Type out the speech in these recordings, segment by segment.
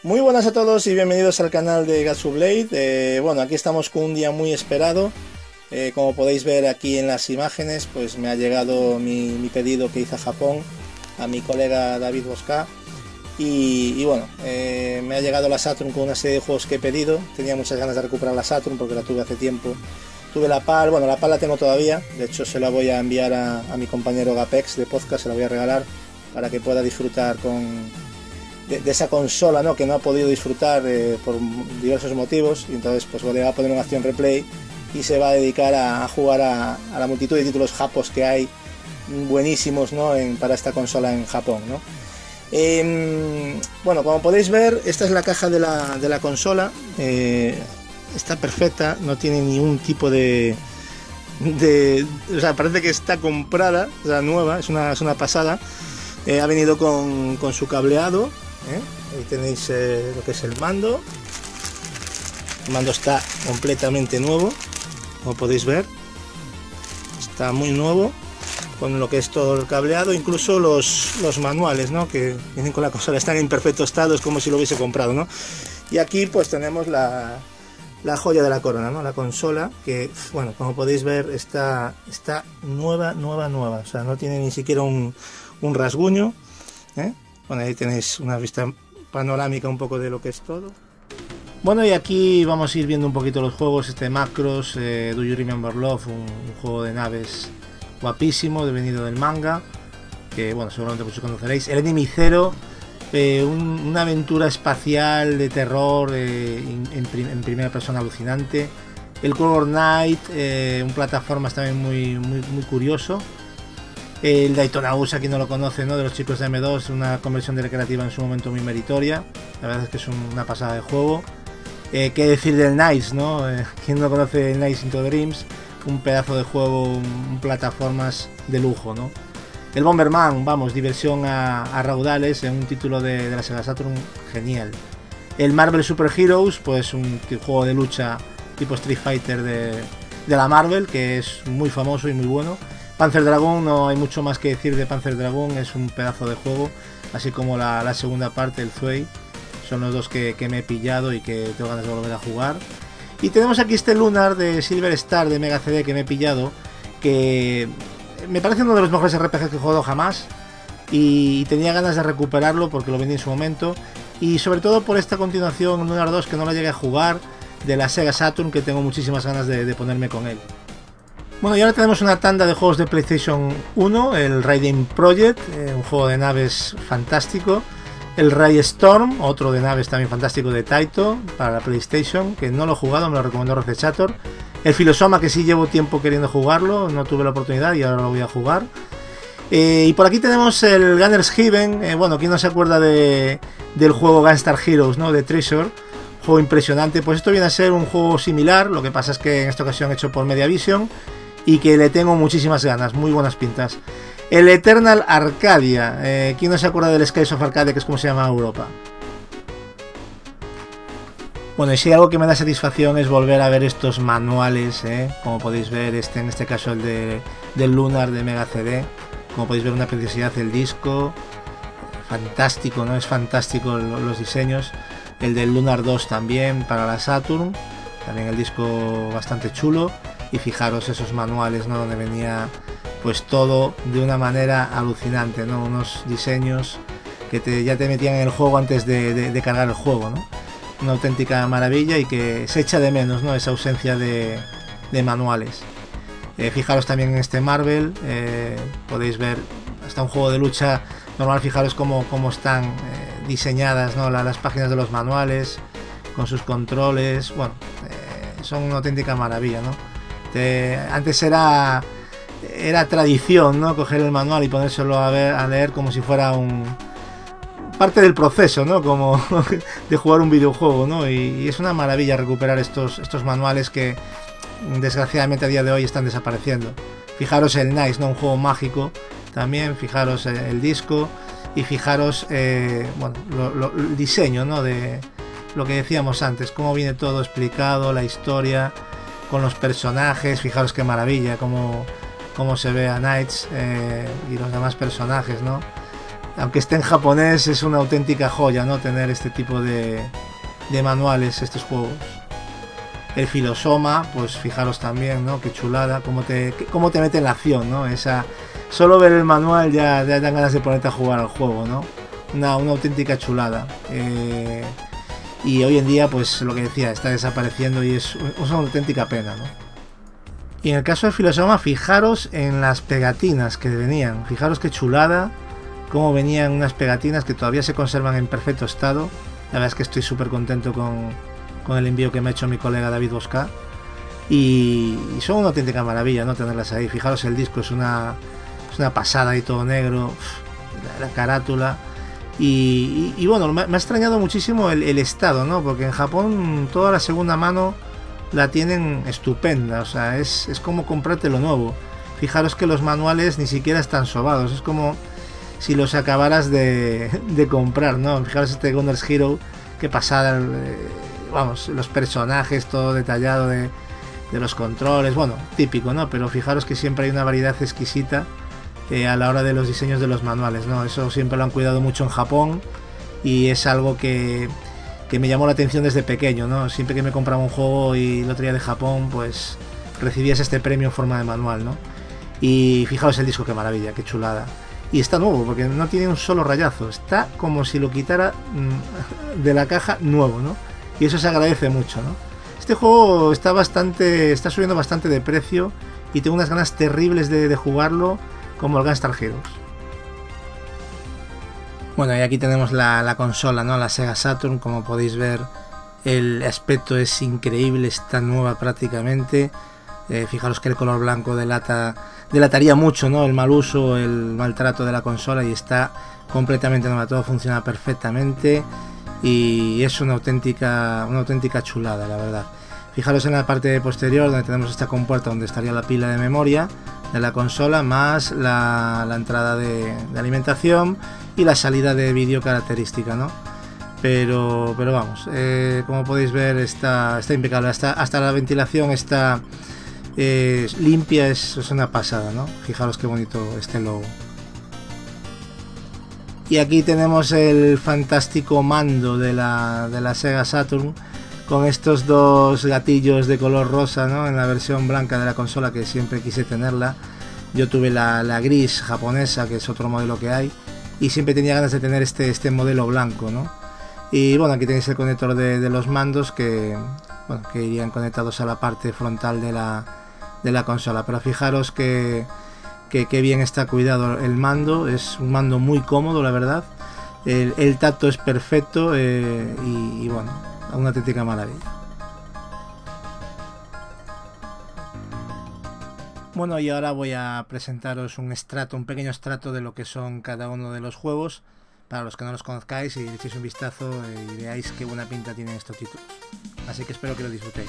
Muy buenas a todos y bienvenidos al canal de Gatsu Blade. Bueno, aquí estamos con un día muy esperado. Como podéis ver aquí en las imágenes, pues me ha llegado mi pedido que hice a Japón, a mi colega David Bosca. Y bueno, me ha llegado la Saturn con una serie de juegos que he pedido. Tenía muchas ganas de recuperar la Saturn porque la tuve hace tiempo. Tuve la PAL, bueno, la PAL la tengo todavía. De hecho, se la voy a enviar a mi compañero Gapex de podcast, se la voy a regalar para que pueda disfrutar de esa consola, ¿no? Que no ha podido disfrutar por diversos motivos. Y entonces pues le va a poner una acción replay y se va a dedicar a jugar a la multitud de títulos japos que hay buenísimos, ¿no? Para esta consola en Japón, ¿no? Bueno, como podéis ver, esta es la caja de la consola. Está perfecta, no tiene ni un tipo de o sea, parece que está comprada, o sea, nueva, es una pasada. Ha venido con su cableado. Ahí tenéis lo que es el mando. El mando está completamente nuevo, como podéis ver, está muy nuevo, con lo que es todo el cableado, incluso los manuales, ¿no? Que vienen con la consola, están en perfecto estado, es como si lo hubiese comprado, ¿no? Y aquí pues tenemos la joya de la corona, ¿no? La consola, que bueno, como podéis ver está nueva, o sea, no tiene ni siquiera un rasguño, Bueno, ahí tenéis una vista panorámica un poco de lo que es todo. Bueno, y aquí vamos a ir viendo un poquito los juegos. Macros, Do You Remember Love, un juego de naves guapísimo, venido del manga, que bueno, seguramente muchos conoceréis. El Enemy Zero, una aventura espacial de terror en primera persona alucinante. El Color Knight, un plataformas también muy curioso. El Daytona USA, quien no lo conoce, ¿no? De los chicos de M2, una conversión de recreativa en su momento muy meritoria. La verdad es que es una pasada de juego. Qué decir del Nice, ¿no? Quien no conoce el Nice Into Dreams, un pedazo de juego, un plataformas de lujo, ¿no? El Bomberman, vamos, diversión a raudales en un título de la Sega Saturn genial. El Marvel Super Heroes, pues un juego de lucha tipo Street Fighter de la Marvel, que es muy famoso y muy bueno. Panzer Dragoon, no hay mucho más que decir de Panzer Dragoon, es un pedazo de juego, así como la segunda parte, el Zwei, son los dos que me he pillado y que tengo ganas de volver a jugar. Y tenemos aquí este Lunar de Silver Star de Mega CD que me he pillado, que me parece uno de los mejores RPGs que he jugado jamás, y tenía ganas de recuperarlo porque lo vendí en su momento, y sobre todo por esta continuación, Lunar 2, que no lo llegué a jugar, de la Sega Saturn, que tengo muchísimas ganas de ponerme con él. Bueno, y ahora tenemos una tanda de juegos de PlayStation 1, el Raiding Project, un juego de naves fantástico, el Ray Storm, otro de naves también fantástico de Taito para la PlayStation, que no lo he jugado, me lo recomendó Recechator, el Filosoma, que sí llevo tiempo queriendo jugarlo, no tuve la oportunidad y ahora lo voy a jugar. Y por aquí tenemos el Gunner's Heaven, bueno, ¿quién no se acuerda del juego Gunstar Heroes, ¿no? De Treasure? Juego impresionante. Pues esto viene a ser un juego similar, lo que pasa es que en esta ocasión hecho por Mediavision, y que le tengo muchísimas ganas, muy buenas pintas. El Eternal Arcadia, ¿quién no se acuerda del Skies of Arcadia, que es como se llama Europa? Bueno, y si algo que me da satisfacción es volver a ver estos manuales, como podéis ver, en este caso el del Lunar de Mega CD, como podéis ver, una preciosidad el disco, fantástico, ¿no? Es fantástico los diseños. El del Lunar 2 también para la Saturn, también el disco bastante chulo. Y fijaros esos manuales, ¿no? Donde venía pues todo de una manera alucinante, ¿no? Unos diseños que ya te metían en el juego antes de cargar el juego, ¿no? Una auténtica maravilla y que se echa de menos, ¿no? Esa ausencia de manuales. Fijaros también en este Marvel, podéis ver hasta un juego de lucha normal. Fijaros cómo están diseñadas, ¿no? Las páginas de los manuales con sus controles, bueno, son una auténtica maravilla, ¿no? Antes era tradición, ¿no? Coger el manual y ponérselo a leer como si fuera parte del proceso, ¿no? Como de jugar un videojuego, ¿no? Y es una maravilla recuperar estos manuales que desgraciadamente a día de hoy están desapareciendo. Fijaros el Nice, ¿no? Un juego mágico también. Fijaros el disco y fijaros bueno, el diseño, ¿no? De lo que decíamos antes, cómo viene todo explicado, la historia con los personajes. Fijaros qué maravilla, cómo se ve a Knights y los demás personajes, ¿no? aunque esté en japonés, es una auténtica joya, ¿no? Tener este tipo de manuales, estos juegos. El Filosoma, pues fijaros también, ¿no? Qué chulada, cómo te mete en la acción, ¿no? Solo ver el manual ya dan ganas de ponerte a jugar al juego, ¿no? Una auténtica chulada. Y hoy en día, pues lo que decía, está desapareciendo y es una auténtica pena, ¿no? Y en el caso del Filosoma, fijaros en las pegatinas que venían. Fijaros qué chulada, cómo venían unas pegatinas que todavía se conservan en perfecto estado. La verdad es que estoy súper contento con el envío que me ha hecho mi colega David Bosca. Y son una auténtica maravilla, ¿no? Tenerlas ahí. Fijaros, el disco es una pasada y todo negro. La carátula. Y bueno, me ha extrañado muchísimo el estado, ¿no? Porque en Japón toda la segunda mano la tienen estupenda. O sea, es como comprarte lo nuevo. Fijaros que los manuales ni siquiera están sobados. Es como si los acabaras de comprar, ¿no? Fijaros este Gunner's Hero, qué pasada, vamos, los personajes, todo detallado de los controles, bueno, típico, ¿no? Pero fijaros que siempre hay una variedad exquisita a la hora de los diseños de los manuales, ¿no? Eso siempre lo han cuidado mucho en Japón y es algo que me llamó la atención desde pequeño, ¿no? Siempre que me compraba un juego y lo traía de Japón, pues recibías este premio en forma de manual, ¿no? Y fijaos el disco, qué maravilla, qué chulada. Y está nuevo, porque no tiene un solo rayazo. Está como si lo quitara de la caja nuevo, ¿no? Y eso se agradece mucho, ¿no? Este juego está subiendo bastante de precio y tengo unas ganas terribles de jugarlo, como el Gunstar Heroes. Bueno, y aquí tenemos la consola, ¿no? La Sega Saturn. Como podéis ver, el aspecto es increíble, está nueva prácticamente. Fijaros que el color blanco delataría mucho, ¿no? El mal uso, el maltrato de la consola, y está completamente nueva, todo funciona perfectamente y es una auténtica chulada, la verdad. Fijaros en la parte posterior, donde tenemos esta compuerta donde estaría la pila de memoria de la consola, más la entrada de alimentación y la salida de vídeo característica, ¿no? Pero vamos, como podéis ver, está impecable, hasta la ventilación está limpia, es una pasada, ¿no? Fijaros qué bonito este logo. Y aquí tenemos el fantástico mando de la Sega Saturn, con estos dos gatillos de color rosa, ¿no? En la versión blanca de la consola, que siempre quise tenerla. Yo tuve la gris japonesa, que es otro modelo que hay, y siempre tenía ganas de tener este modelo blanco, ¿no? Y bueno, aquí tenéis el conector de los mandos que irían conectados a la parte frontal de la consola. Pero fijaros que bien está cuidado el mando. Es un mando muy cómodo, la verdad. El tacto es perfecto, y bueno, una auténtica maravilla. Bueno, y ahora voy a presentaros un pequeño extracto de lo que son cada uno de los juegos, para los que no los conozcáis y le echéis un vistazo y veáis qué buena pinta tienen estos títulos. Así que espero que lo disfrutéis.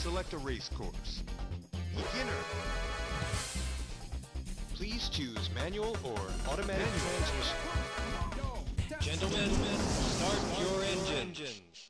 select a race course. Beginner. Please choose manual or automatic transmission. Gentlemen, start your engines.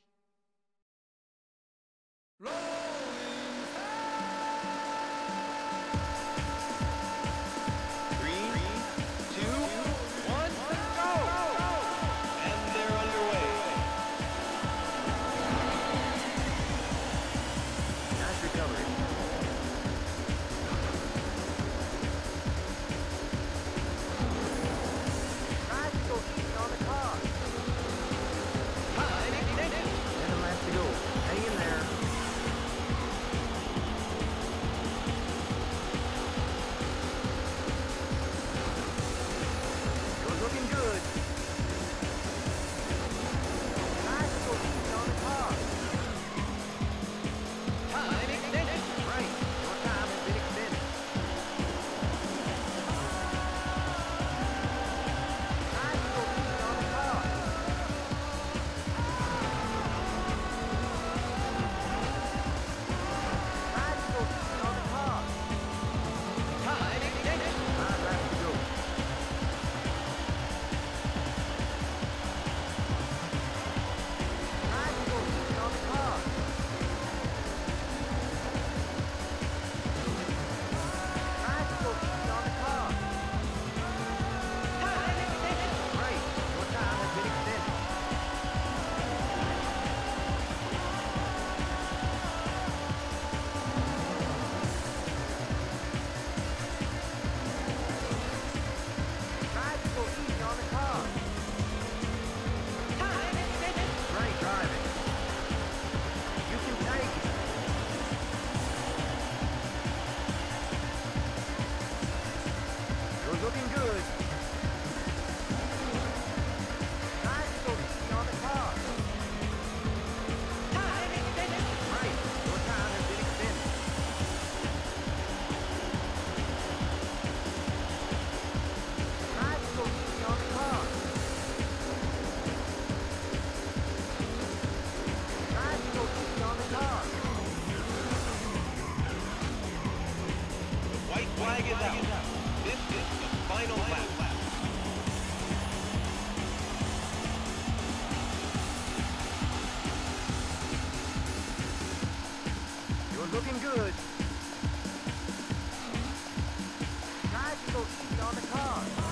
Looking good. Try to go easy on the car.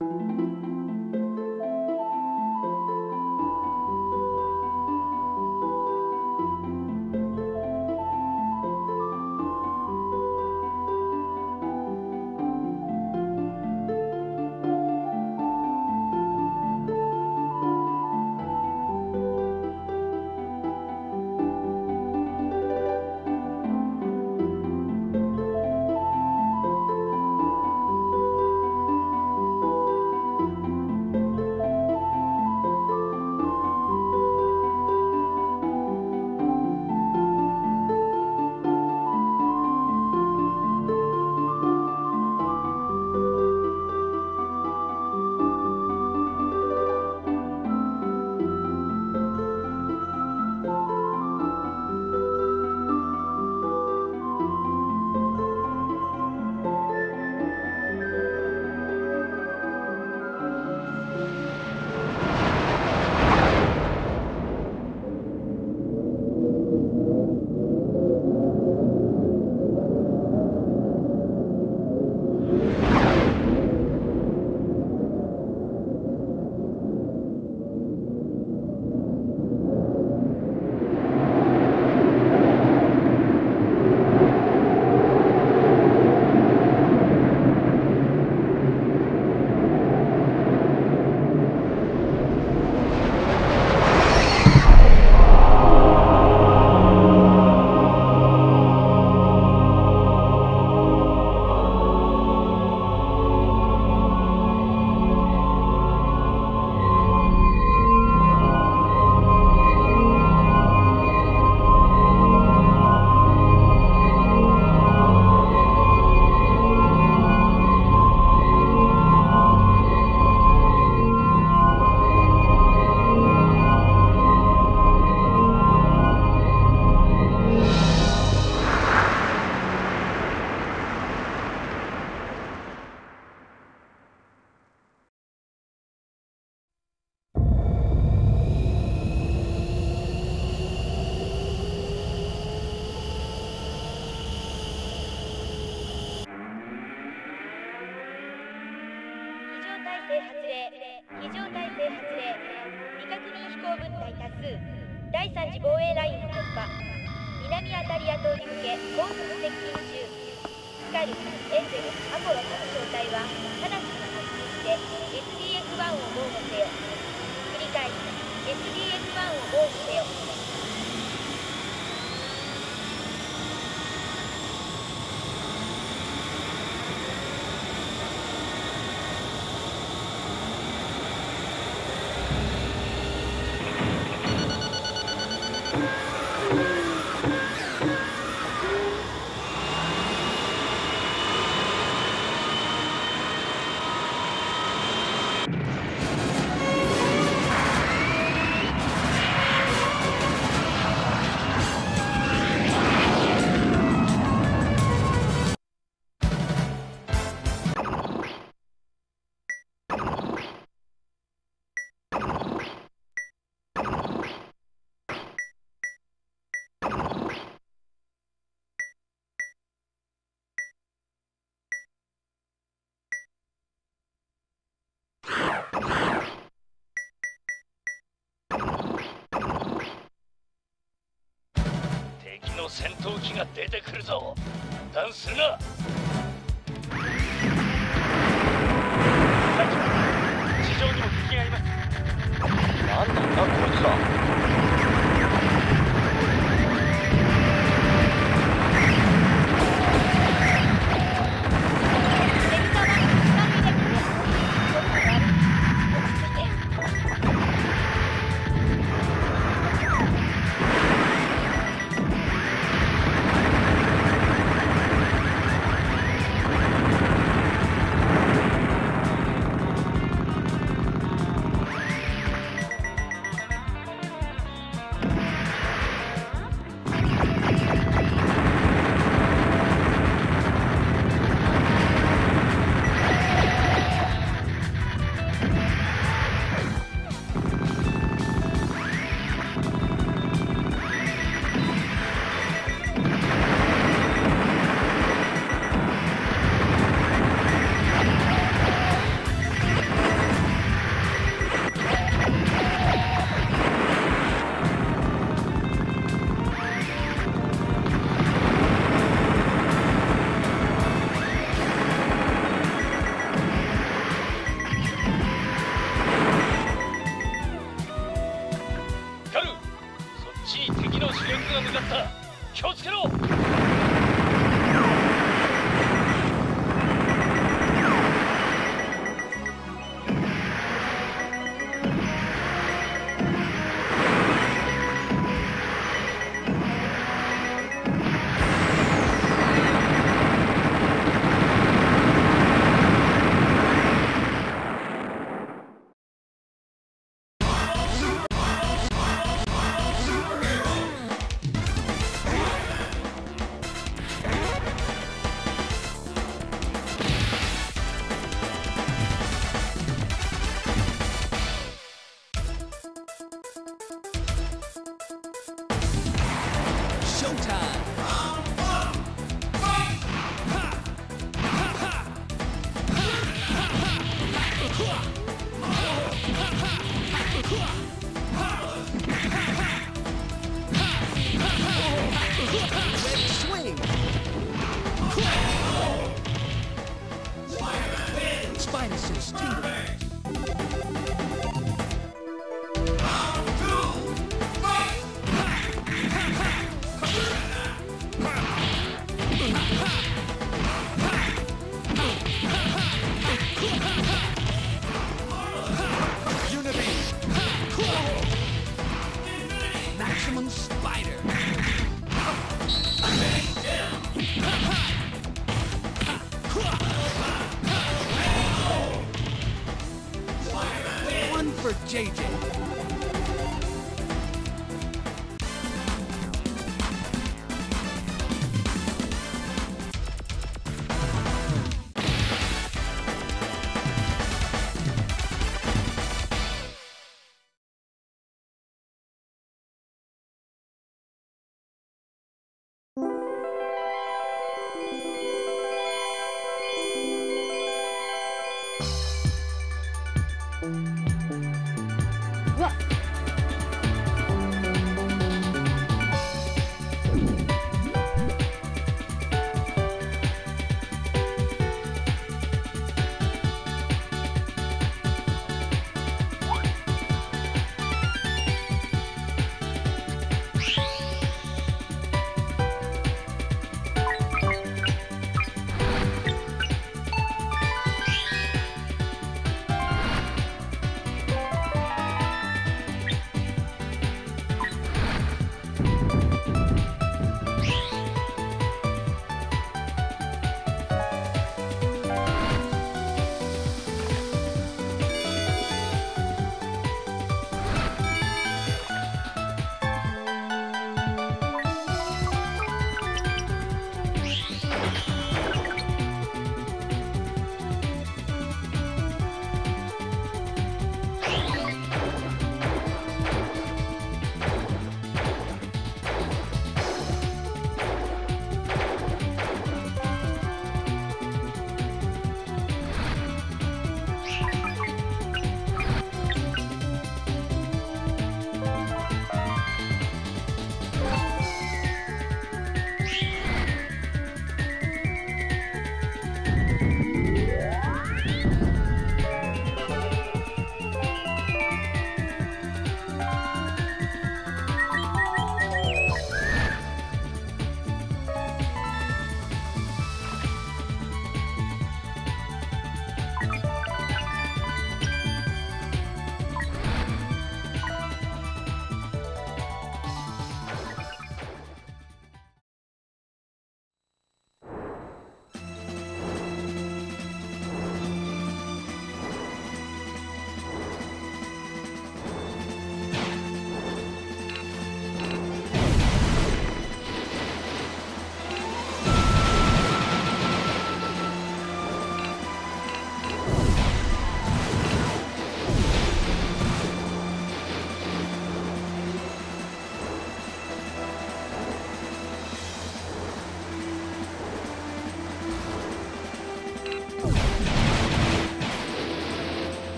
非常態勢発令。未確認飛行物体多数。第3次防衛ラインを突破。南アタリア島に向け高速接近中。スカル、エンゼル、アポロ各小隊は直ちに発進して SDF-1 を防護せよ。繰り返し SDF-1 を防護せよ。 敵の戦闘機が出てくるぞ。油断するな。地上にも敵がいます。なんなんだこいつら。 ears tingling. Maximum Spider. One for JJ.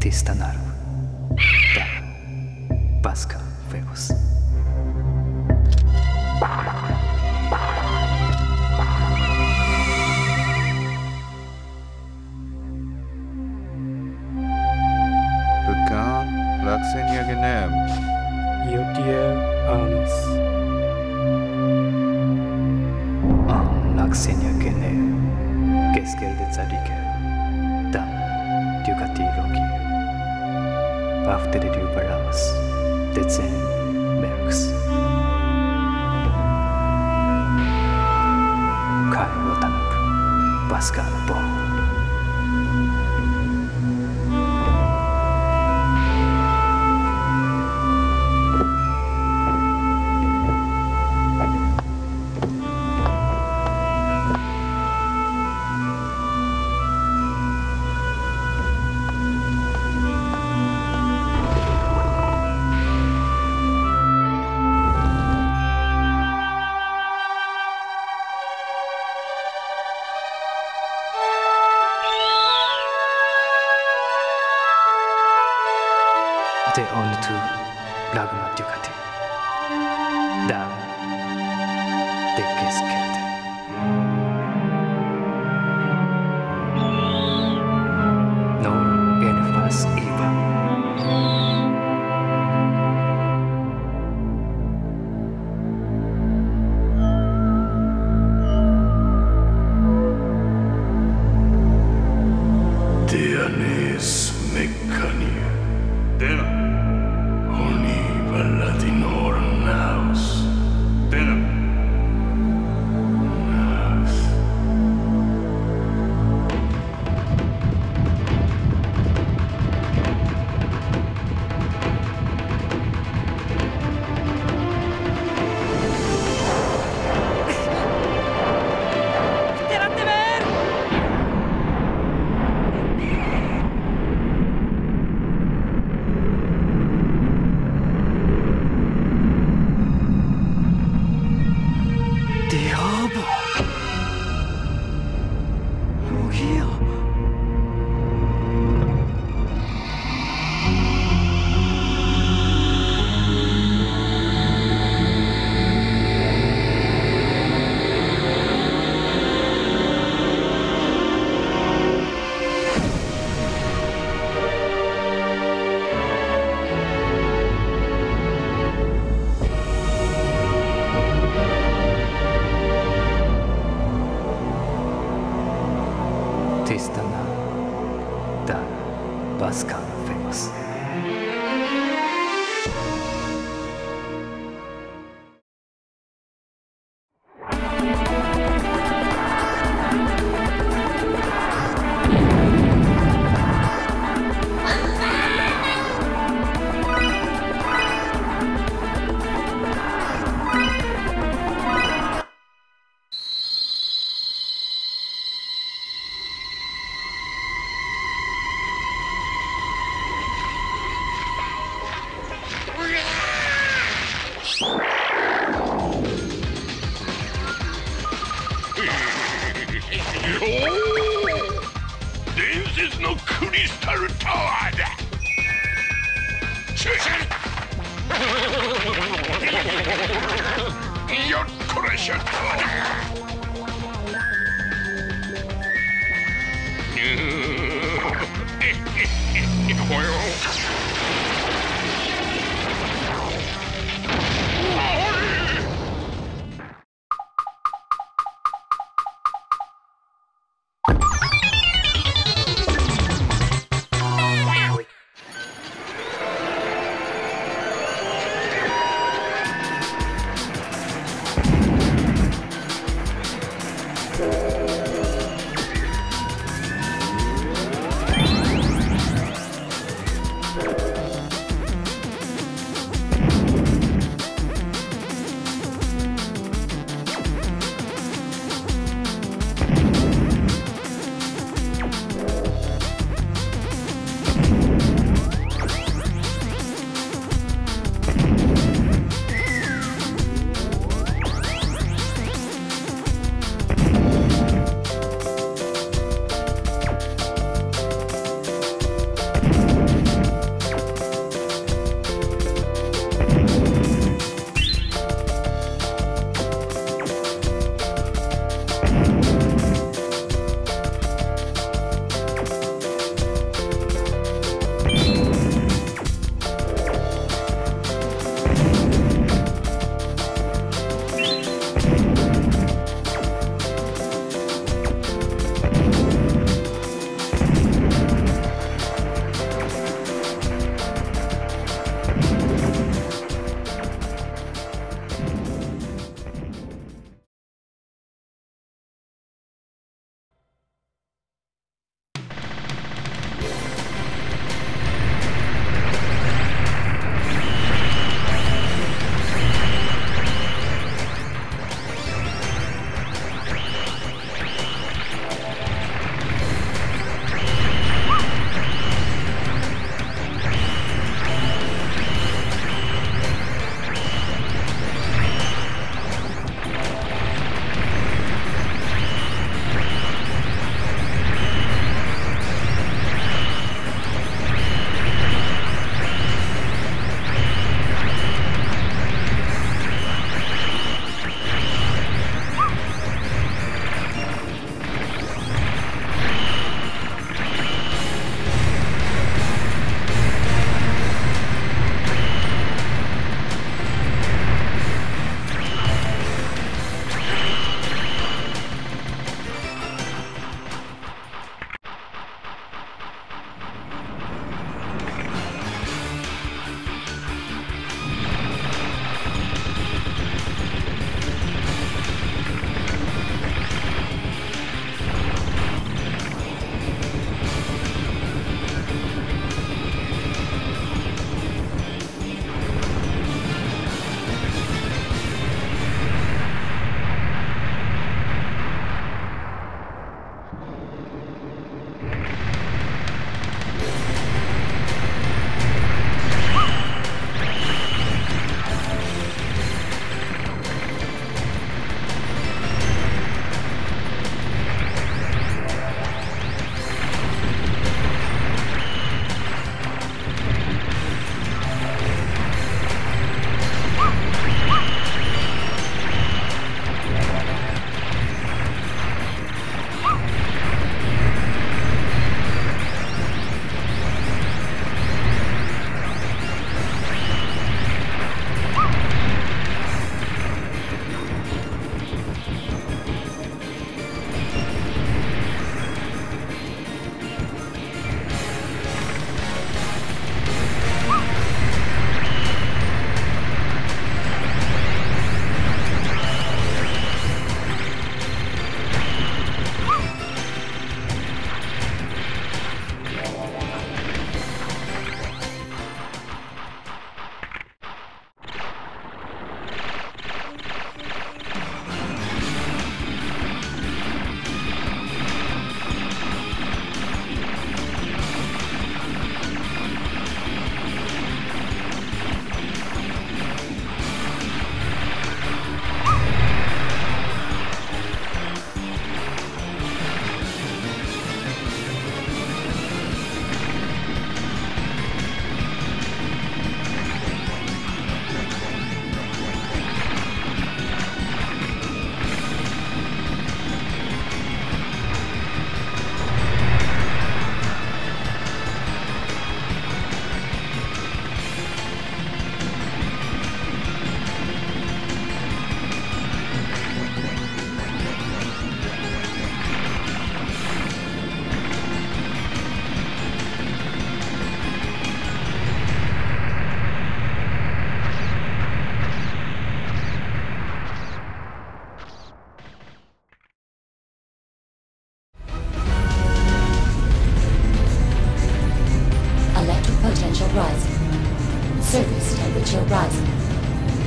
Tista Narv. Da Pascal Fegos. Bukan Laksenia Genem. Yotier Anis. Laksenia Genem. Geskel de Zadike. Dan Ducati Loki. After the Dubaras. De Zen Merks. Kai Watanabe. Pascal Bon. De on to Lagma Ducati. Da de Geskelte. No Enfas Eva. Deanes Mecania. Dena. Oni Valadinor Naus. Dena. Naus. Diabo! Logia! Tistana da Pascal Fegos. This no crystal tower. Your crucial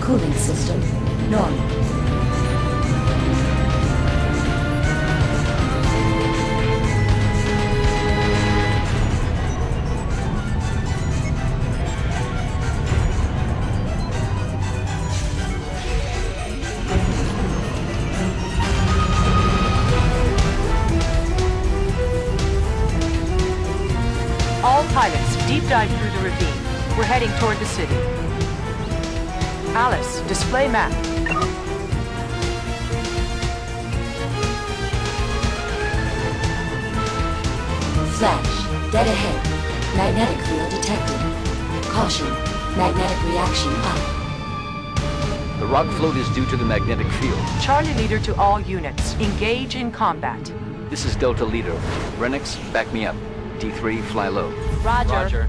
Cooling system normal. All pilots, deep dive through the ravine. We're heading toward the city. Alice, display map. Flash, dead ahead. Magnetic field detected. Caution, magnetic reaction up. The rock float is due to the magnetic field. Charlie Leader to all units. Engage in combat. This is Delta Leader. Renix, back me up. D3, fly low. Roger.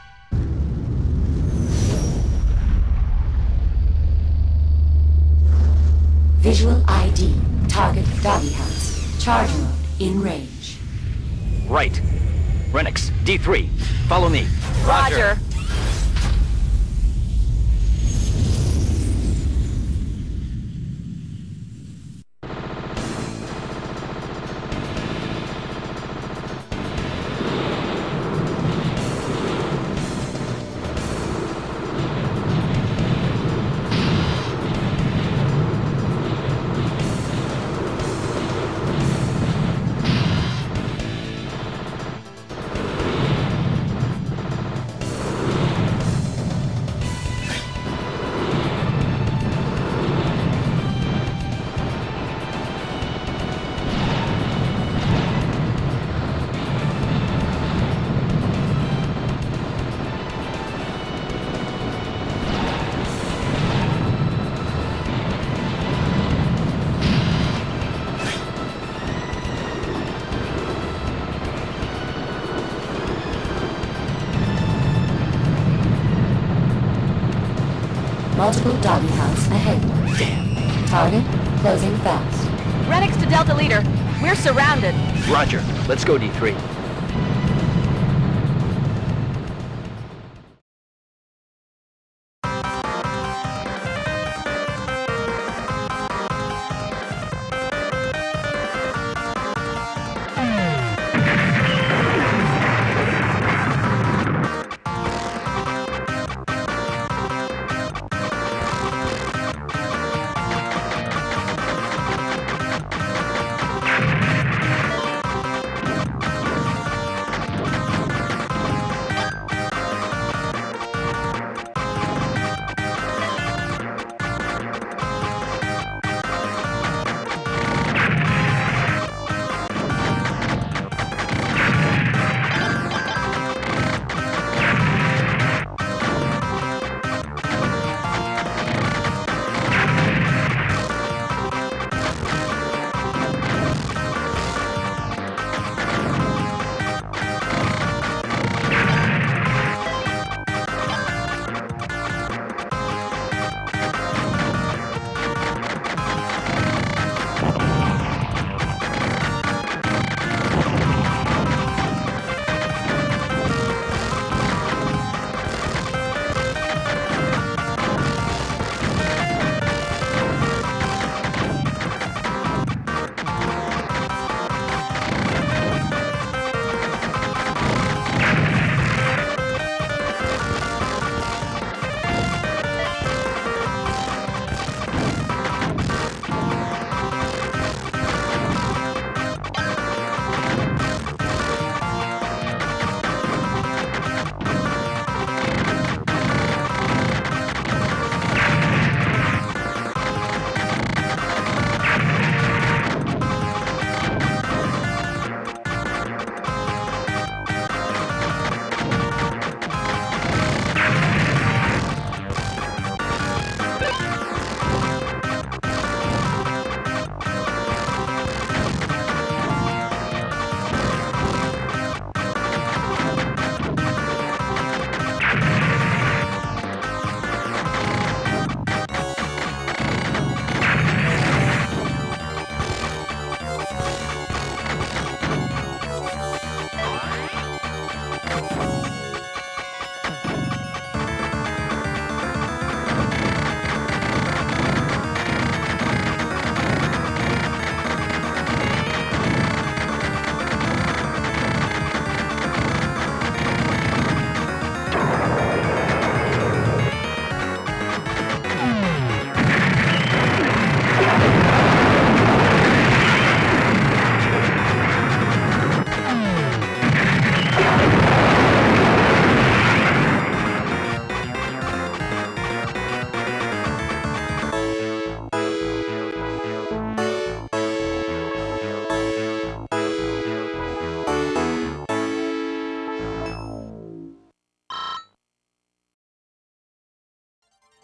Visual ID. Target Doggy House. Charge mode in range. Right. Renix, D3, follow me. Roger. Multiple Doggy House ahead. Damn. Target closing fast. Renix to Delta Leader. We're surrounded. Roger. Let's go, D3.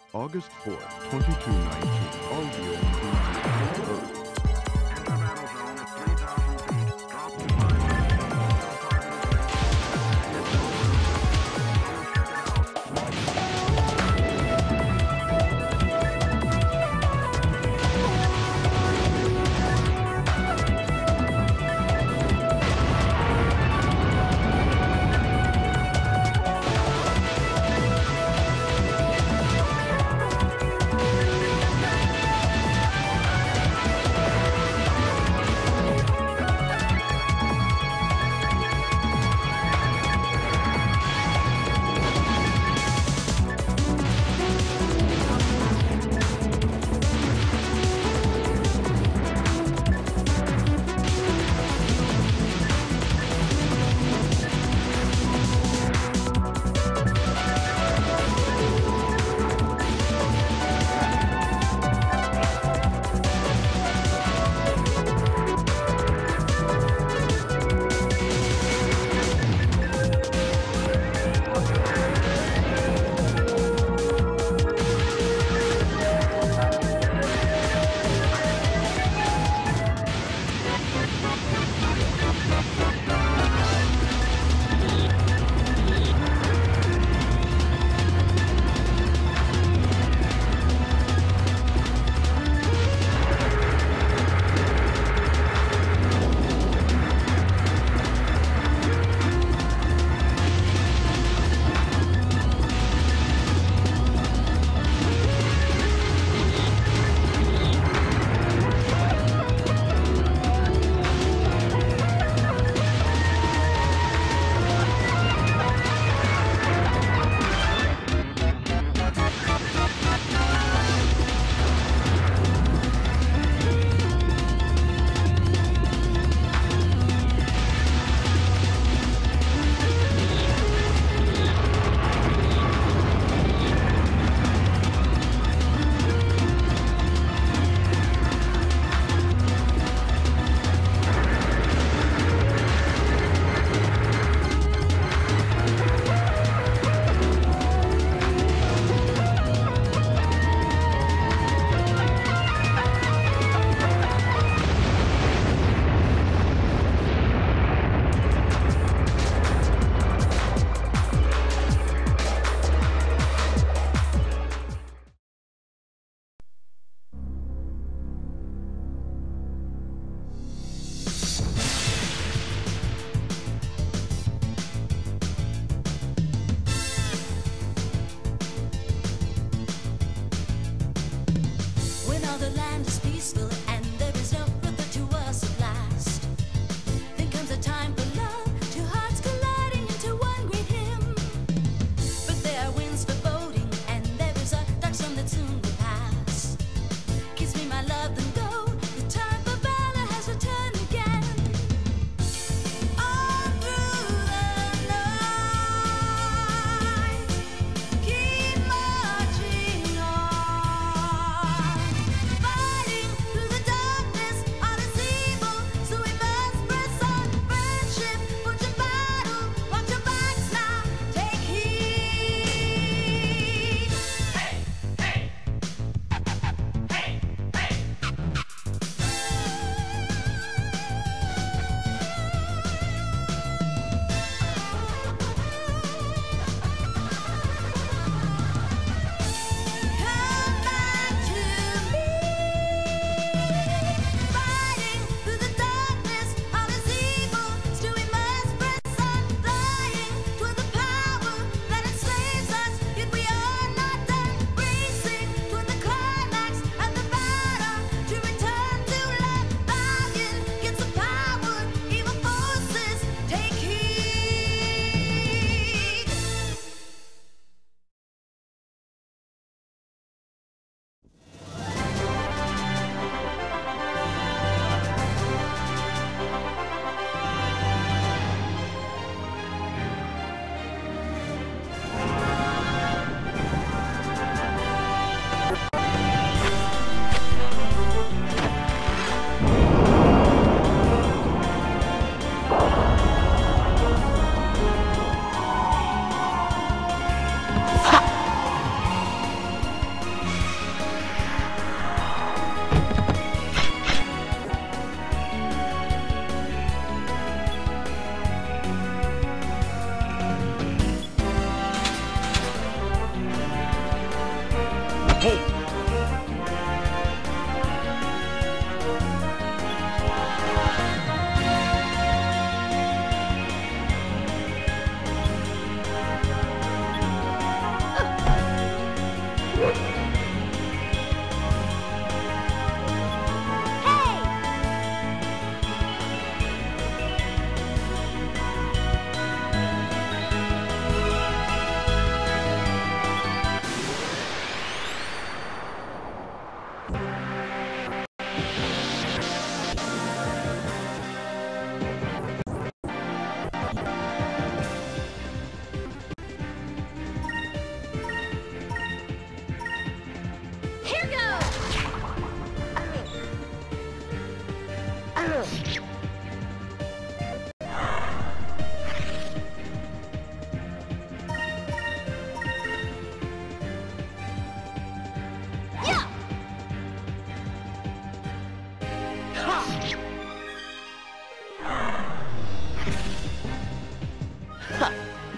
August 4th, 2219. Audio Earth.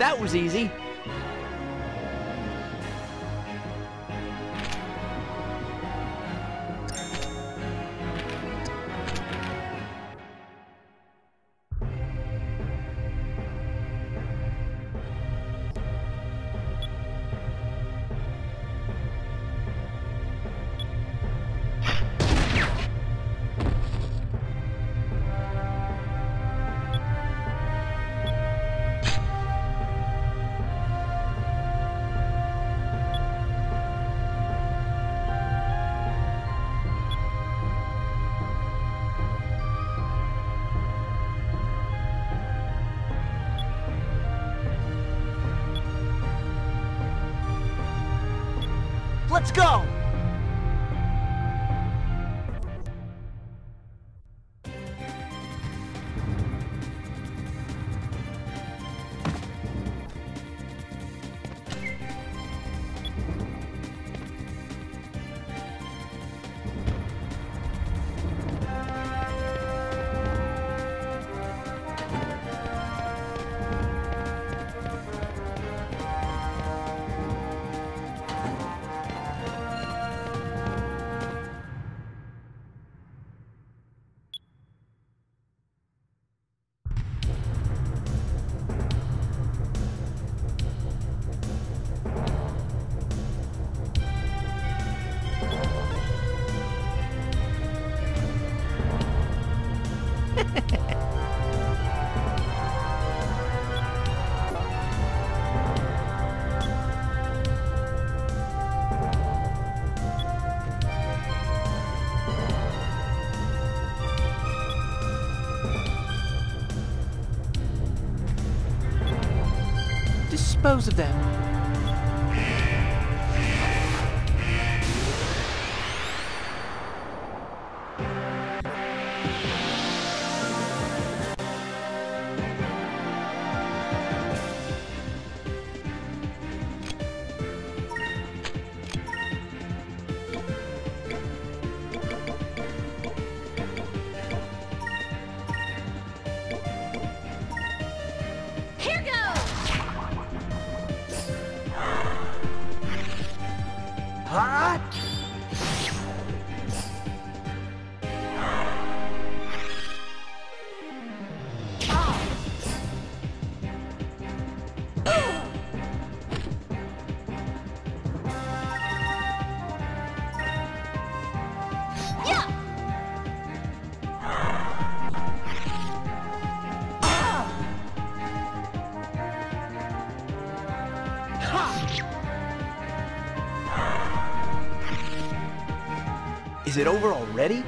That was easy. Let's go! Dispose of them. Is it over already?